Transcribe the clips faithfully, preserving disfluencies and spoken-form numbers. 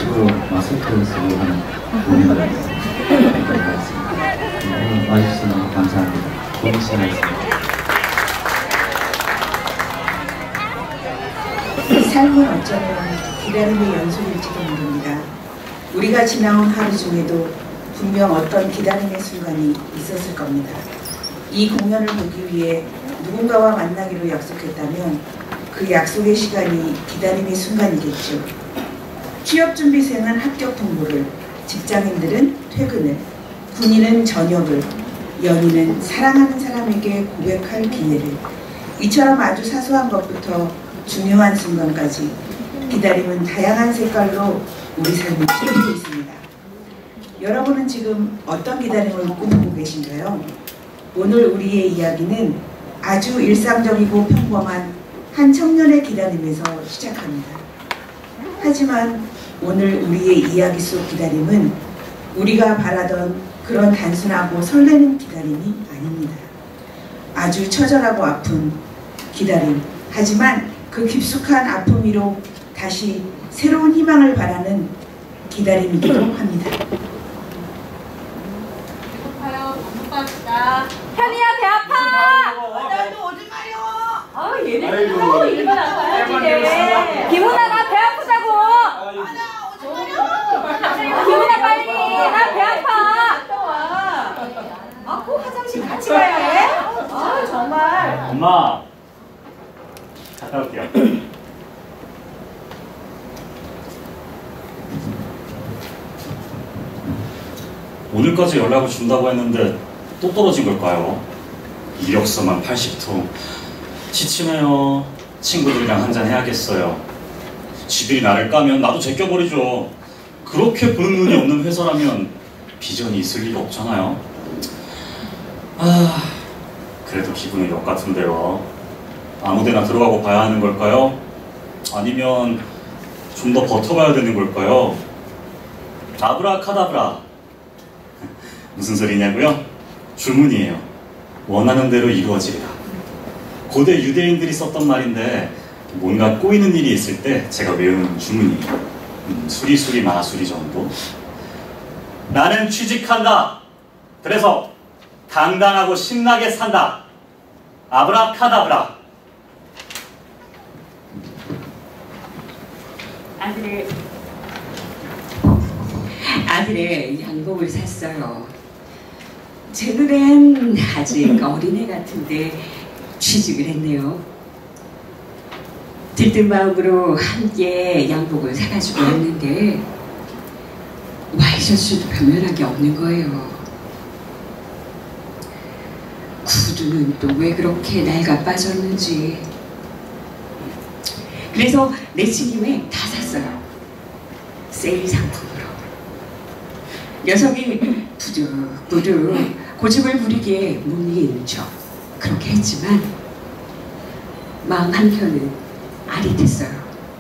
주로 마스크를 쓰고 하는 공연을 했습니다. 오늘 와주셔서 너무 감사합니다. 너무 시원했습니다. 삶은 어쩌면 기다림의 연속일지도 모릅니다. 우리가 지나온 하루 중에도 분명 어떤 기다림의 순간이 있었을 겁니다. 이 공연을 보기 위해 누군가와 만나기로 약속했다면 그 약속의 시간이 기다림의 순간이겠죠. 취업준비생은 합격 통보를, 직장인들은 퇴근을, 군인은 전역을, 연인은 사랑하는 사람에게 고백할 기회를, 이처럼 아주 사소한 것부터 중요한 순간까지 기다림은 다양한 색깔로 우리 삶을 칠해주고 있습니다. 여러분은 지금 어떤 기다림을 꿈꾸고 계신가요? 오늘 우리의 이야기는 아주 일상적이고 평범한 한 청년의 기다림에서 시작합니다. 하지만 오늘 우리의 이야기 속 기다림은 우리가 바라던 그런 단순하고 설레는 기다림이 아닙니다. 아주 처절하고 아픈 기다림, 하지만 그 깊숙한 아픔 위로 다시 새로운 희망을 바라는 기다림이기도 합니다. 배고파요. 밥 먹고 합시다. 현이야, 배 아파! 나도 오줌마려. 아, 얘네 하고 일반 아파야지. 김은아, 나 배 아프다고! 나 오줌마려. 김은아, 빨리! 나 배 아파! 갔다 와. 아, 꼭 화장실 같이 가야 해? 아, 정말. 엄마! 갔다 올게요. 오늘까지 연락을 준다고 했는데 또 떨어진 걸까요? 이력서만 팔십 통. 지치네요. 친구들이랑 한잔 해야겠어요. 지들이 나를 까면 나도 제껴버리죠. 그렇게 보는 눈이 없는 회사라면 비전이 있을 리가 없잖아요. 아, 그래도 기분은 역 같은데요. 아무데나 들어가고 봐야 하는 걸까요? 아니면 좀 더 버텨봐야 되는 걸까요? 아브라카다브라. 무슨 소리냐고요? 주문이에요. 원하는 대로 이루어지리라. 고대 유대인들이 썼던 말인데 뭔가 꼬이는 일이 있을 때 제가 외우는 주문이에요. 음, 수리수리 마수리 정도. 나는 취직한다. 그래서 당당하고 신나게 산다. 아브라카다브라. 아들의 아들의 양복을 샀어요. 제 눈엔 아직 어린애 같은데 취직을 했네요. 들뜬 마음으로 함께 양복을 사가지고 왔는데 와이셔츠도 변변한 게 없는 거예요. 구두는 또 왜 그렇게 낡아 빠졌는지. 그래서 내친김에 다 샀어요. 세일 상품으로. 녀석이 부득부득 고집을 부리기에 못 이기는 척 그렇게 했지만 마음 한켠은 아릿했어요.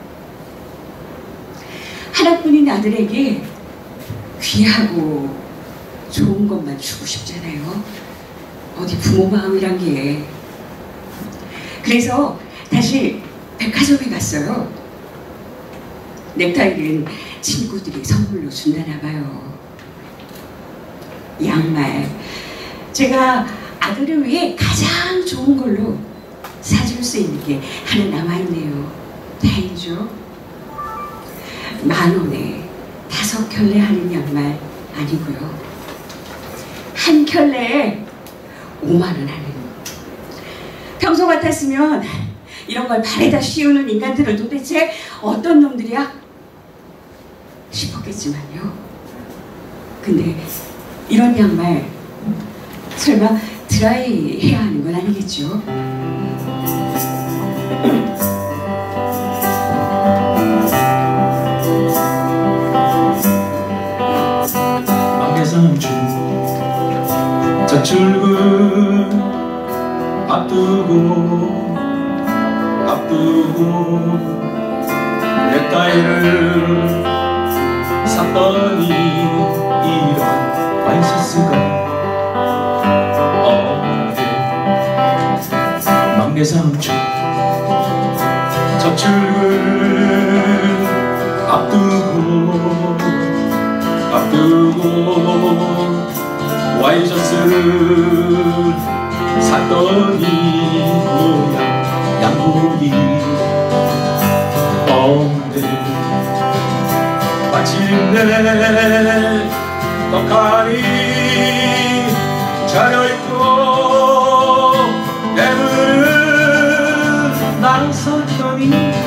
하나뿐인 아들에게 귀하고 좋은 것만 주고 싶잖아요. 어디 부모 마음이란 게. 그래서 다시 백화점에 갔어요. 넥타이는 친구들이 선물로 준다나 봐요. 양말, 제가 아들을 위해 가장 좋은 걸로 사줄 수 있는 게 하나 남아있네요. 다행이죠. 만 원에 다섯 켤레 하는 양말 아니고요. 한 켤레에 오만 원 하는. 평소 같았으면 이런 걸 발에다 씌우는 인간들은 도대체 어떤 놈들이야? 싶었겠지만요. 근데 이런 양말 설마 드라이 해야 하는 건 아니겠죠? 망개삼춘 첫 출근 앞두고 앞두고 넥타이를 샀더니 이런 와이셔츠가 어디 망개삼춘 첫 출근 앞두고 앞두고 와이셔츠를 샀더니 모양 양복이 없네. 마침내 떡하니 차려입고 대문을 나섰더니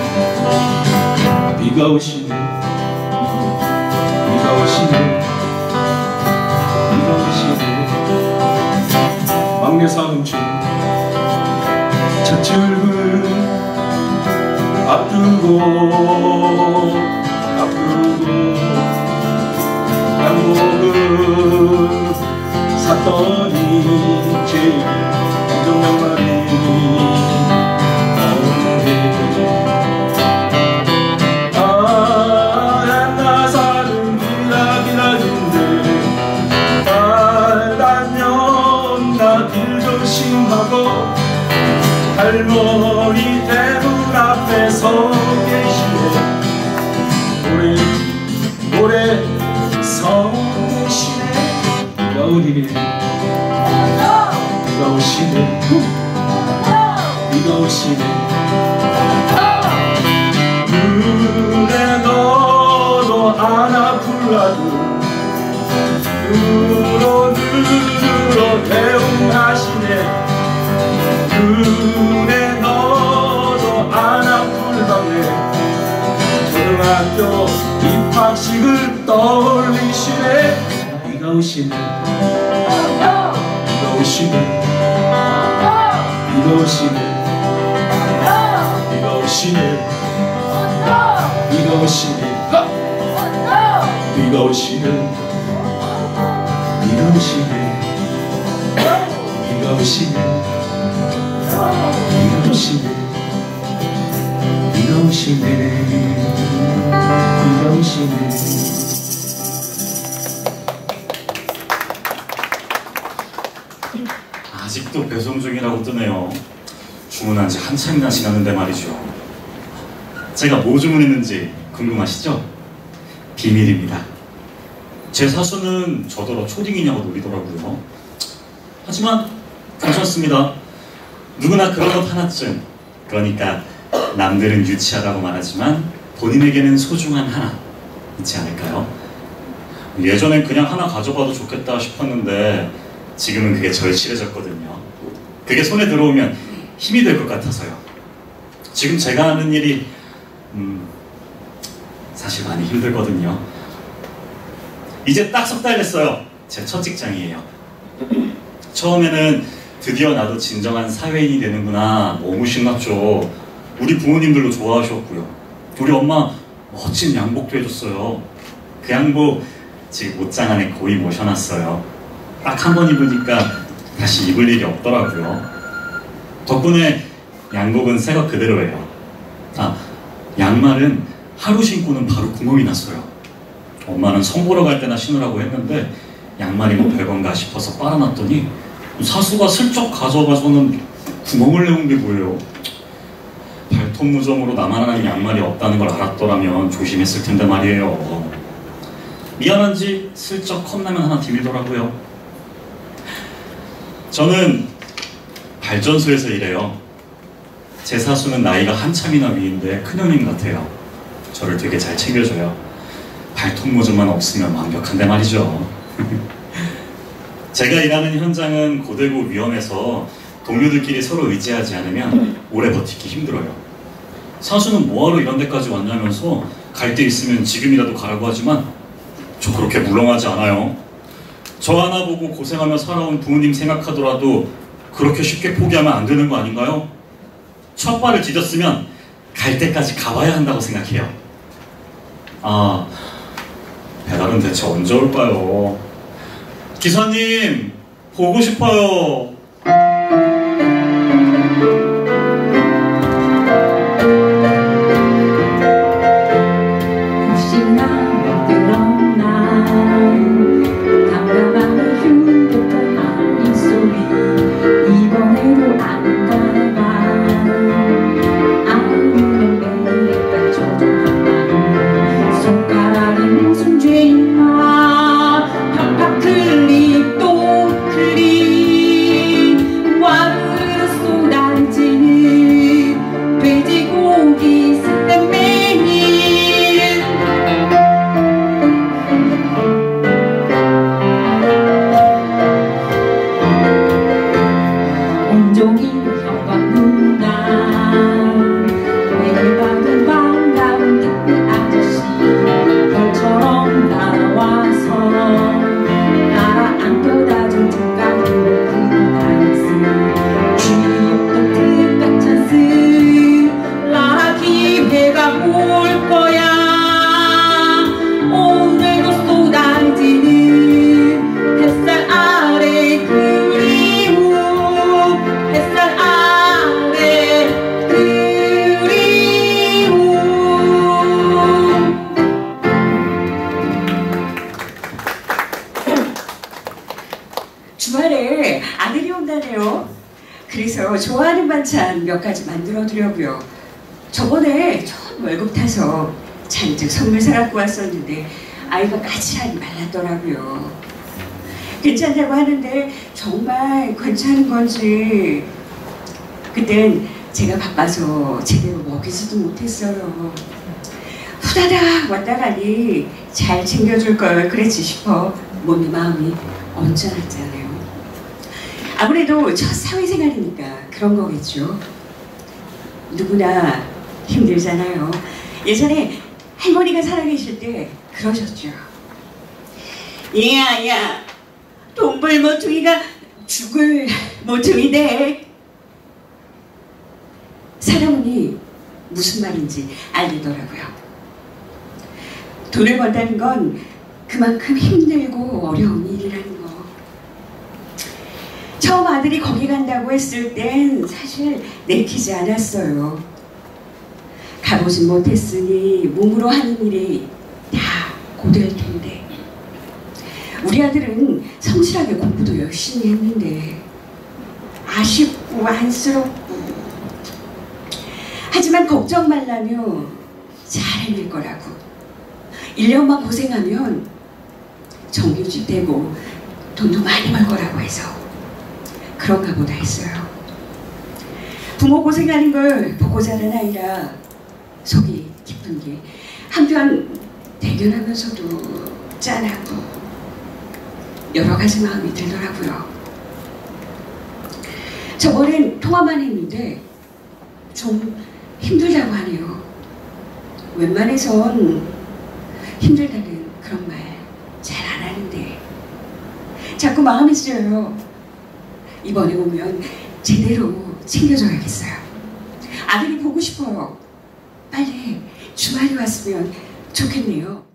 비가 오시네. 비가 오시네. 비가 오시네. 막내 삼촌 첫 출근 앞두고 앞두고 양복을 샀더니 제일 이종 양말이 없네. 아 옛날 사는 기라기라긴데 빨간 연나 길 조심하고 할머니 대문 앞에 서 계시네. 오래 오래 서 계시네. 비가 오니네. 비가 오시네. 비가 오시네. 눈에 넣어도 안 아플라도 늘어 늘어 대웅하시네. 눈에 넣어도 안 아플다네. 초등학교 입학식을 떠올리시네. 비가 오시네. 비가 오시네. 비가 오시네. 비가 오시네. 비가 오시네. 비가 오시네. 비가 오시네. 비가 오시네. 비가 오시네. 비가 오시네. 비가 오시네. 아직도 배송 중이라고 뜨네요. 주문한 지 한참이나 지났는데 말이죠. 제가 뭐 주문했는지 궁금하시죠? 비밀입니다. 제 사수는 저더러 초딩이냐고 놀리더라고요. 하지만 괜찮습니다. 누구나 그런 것 하나쯤, 그러니까 남들은 유치하다고 말하지만 본인에게는 소중한 하나 있지 않을까요? 예전엔 그냥 하나 가져가도 좋겠다 싶었는데 지금은 그게 절실해졌거든요. 그게 손에 들어오면 힘이 될 것 같아서요. 지금 제가 하는 일이 음, 사실 많이 힘들거든요. 이제 딱 석 달 됐어요. 제 첫 직장이에요. 처음에는 드디어 나도 진정한 사회인이 되는구나, 너무 신났죠. 우리 부모님들도 좋아하셨고요. 우리 엄마 멋진 양복도 해줬어요. 그 양복 지금 옷장 안에 고이 모셔놨어요. 딱 한 번 입으니까 다시 입을 일이 없더라고요. 덕분에 양복은 새 것 그대로예요. 아, 양말은 하루 신고는 바로 구멍이 났어요. 엄마는 성 보러 갈 때나 신으라고 했는데 양말이 뭐 별건가 싶어서 빨아놨더니 사수가 슬쩍 가져가서는 구멍을 내온 게 뭐예요. 발톱 무좀으로 나만 하는 양말이 없다는 걸 알았더라면 조심했을 텐데 말이에요. 미안한지 슬쩍 컵라면 하나 디밀더라고요. 저는 발전소에서 일해요. 제 사수는 나이가 한참이나 위인데 큰형님 같아요. 저를 되게 잘 챙겨줘요. 발톱 모좀만 없으면 완벽한데 말이죠. 제가 일하는 현장은 고되고 위험해서 동료들끼리 서로 의지하지 않으면 오래 버티기 힘들어요. 사수는 뭐하러 이런 데까지 왔냐면서 갈 데 있으면 지금이라도 가라고 하지만 저 그렇게 물렁하지 않아요. 저 하나 보고 고생하며 살아온 부모님 생각하더라도 그렇게 쉽게 포기하면 안 되는 거 아닌가요? 첫 발을 디뎠으면 갈 때까지 가봐야 한다고 생각해요. 아, 배달은 대체 언제 올까요? 기사님, 보고 싶어요. 손가락은 손죄인만 근데 아들이 온다네요. 그래서 좋아하는 반찬 몇 가지 만들어 드려고요. 저번에 처음 월급 타서 잔뜩 선물 사갖고 왔었는데 아이가 까칠하니 말랐더라고요. 괜찮다고 하는데 정말 괜찮은 건지 그땐 제가 바빠서 제대로 먹이지도 못했어요. 후다닥 왔다 가니 잘 챙겨줄 걸 그랬지 싶어 몸이 마음이 언짢았잖아요. 아무래도 첫 사회생활이니까 그런 거겠죠. 누구나 힘들잖아요. 예전에 할머니가 살아계실 때 그러셨죠. 야야 돈벌 모퉁이가 죽을 모퉁이네. 사람이 무슨 말인지 알리더라고요. 돈을 번다는 건 그만큼 힘들고 어려운 일이라는 거. 처음 아들이 거기 간다고 했을 땐 사실 내키지 않았어요. 가보진 못했으니 몸으로 하는 일이 다 고될 텐데. 우리 아들은 성실하게 공부도 열심히 했는데 아쉽고 안쓰럽고. 하지만 걱정 말라며 잘 해낼 거라고. 일 년만 고생하면 정규직 되고 돈도 많이 벌 거라고 해서 그런가 보다 했어요. 부모 고생하는 걸 보고 자란 아이라 속이 깊은 게 한편 대견하면서도 짠하고 여러 가지 마음이 들더라고요. 저번엔 통화만 했는데 좀 힘들다고 하네요. 웬만해선 힘들다는 그런 말 잘 안 하는데 자꾸 마음이 쓰여요. 이번에 오면 제대로 챙겨줘야겠어요. 아들이 보고 싶어요. 빨리 주말이 왔으면 좋겠네요.